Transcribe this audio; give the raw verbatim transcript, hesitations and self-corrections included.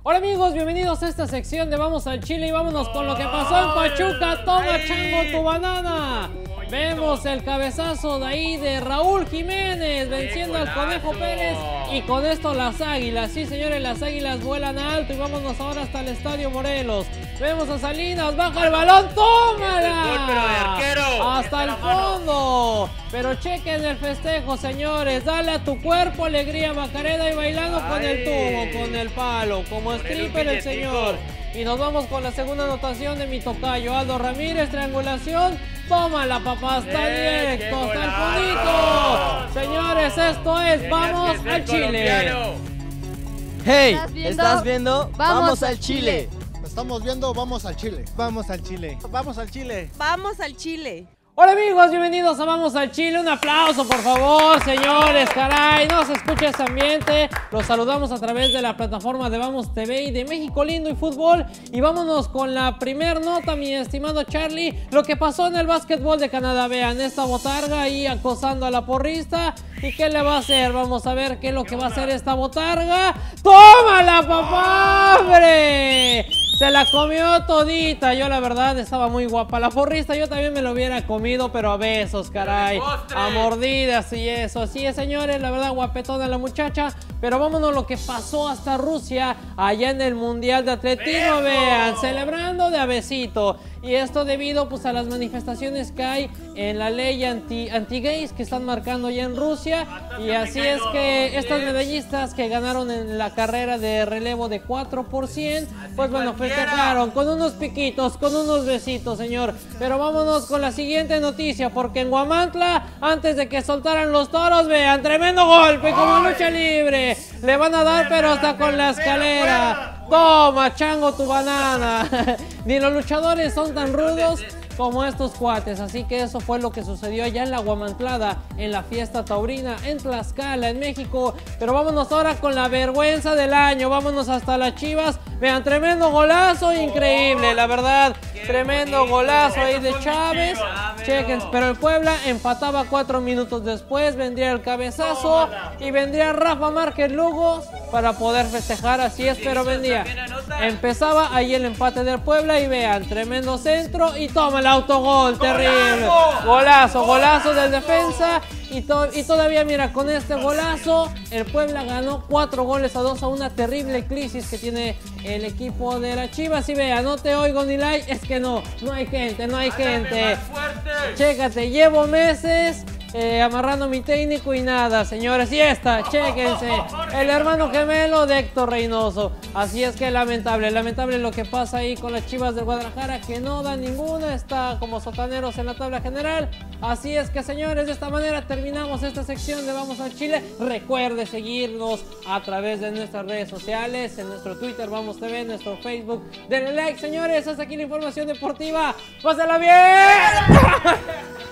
Hola amigos, bienvenidos a esta sección de Vamos al Chile y vámonos con lo que pasó en Pachuca. Toma chango tu banana. Vemos el cabezazo de ahí de Raúl Jiménez venciendo al Conejo Pérez y con esto las Águilas, sí señores, las Águilas vuelan alto y vámonos ahora hasta el Estadio Morelos. Vemos a Salinas, baja el balón, tómala hasta el fondo. Pero chequen el festejo, señores, dale a tu cuerpo alegría Macarena y bailando con el tubo, con el palo, como stripper el señor. Y nos vamos con la segunda anotación de mi tocayo Aldo Ramírez, triangulación. Tómala, papá, está directo, está el fondito. Señores, esto es Vamos al Chile. Hey, ¿Estás viendo? ¿estás viendo? Vamos, Vamos al al Chile. Estamos viendo Vamos al Chile. Vamos al Chile. Vamos al Chile. Vamos al Chile. Hola amigos, bienvenidos a Vamos al Chile. Un aplauso por favor, señores, caray, no se escucha este ambiente. Los saludamos a través de la plataforma de Vamos T V y de México Lindo y Fútbol. Y vámonos con la primer nota, mi estimado Charlie. Lo que pasó en el básquetbol de Canadá. Vean, esta botarga ahí acosando a la porrista. ¿Y qué le va a hacer? Vamos a ver qué es lo que va a hacer esta botarga. ¡Tómala, papá! ¡Hombre! Se la comió todita. Yo la verdad estaba muy guapa la porrista. Yo también me lo hubiera comido, pero a besos, caray. A mordidas y eso. Así es, señores, la verdad guapetona la muchacha. Pero vámonos a lo que pasó hasta Rusia, allá en el Mundial de Atletismo. Vean, celebrando de a besito. Y esto debido pues a las manifestaciones que hay en la ley anti, anti-gays que están marcando ya en Rusia. Y así es que estas medallistas que ganaron en la carrera de relevo de cuatro por ciento, pues bueno, festejaron con unos piquitos, con unos besitos, señor. Pero vámonos con la siguiente noticia, porque en Huamantla, antes de que soltaran los toros, vean, tremendo golpe como lucha libre. Le van a dar pero hasta con la escalera. Toma, chango, tu banana. Ni los luchadores son tan rudos como estos cuates, así que eso fue lo que sucedió allá en la Huamantlada, en la fiesta taurina, en Tlaxcala, en México. Pero vámonos ahora con la vergüenza del año, vámonos hasta las Chivas. Vean, tremendo golazo, increíble, la verdad, tremendo golazo ahí de Chávez. Chequen, pero el Puebla empataba cuatro minutos después, vendría el cabezazo y vendría Rafa Márquez Lugo para poder festejar, así es, pero vendría. Empezaba ahí el empate del Puebla y vean, tremendo centro y toma el autogol, terrible. Golazo, golazo del defensa y, to y todavía mira, con este golazo el Puebla ganó cuatro goles a dos a una terrible crisis que tiene el equipo de las Chivas. Y vean, no te oigo ni like, es que no, no hay gente, no hay gente. Chécate, llevo meses Eh, amarrando mi técnico y nada, señores. Y esta, chéquense, el hermano gemelo de Héctor Reynoso. Así es que lamentable, lamentable lo que pasa ahí con las Chivas de Guadalajara, que no dan ninguna, está como sotaneros en la tabla general. Así es que, señores, de esta manera terminamos esta sección de Vamos al Chile. Recuerde seguirnos a través de nuestras redes sociales, en nuestro Twitter Vamos T V, en nuestro Facebook. Denle like, señores, hasta aquí la información deportiva. ¡Pásala bien!